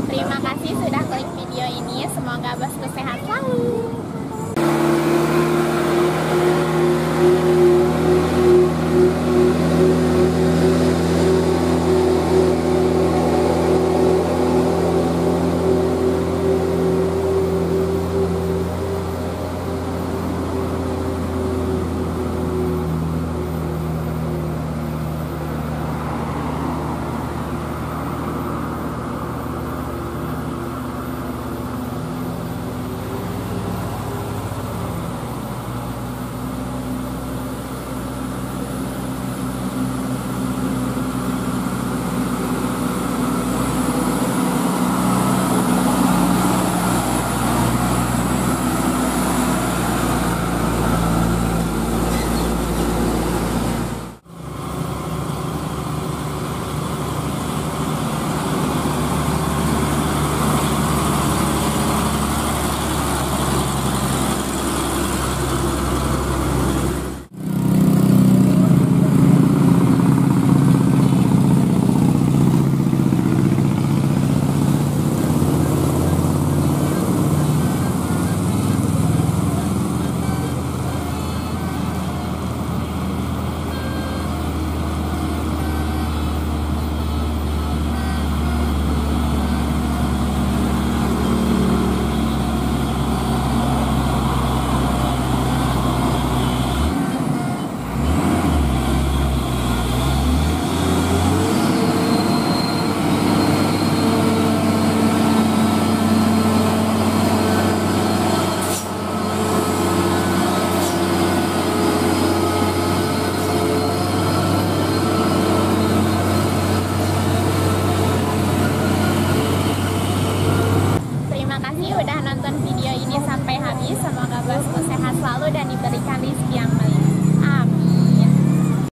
Terima kasih sudah klik video ini. Semoga bosku sehat selalu. Udah nonton video ini sampai habis. Semoga bosku sehat selalu dan diberikan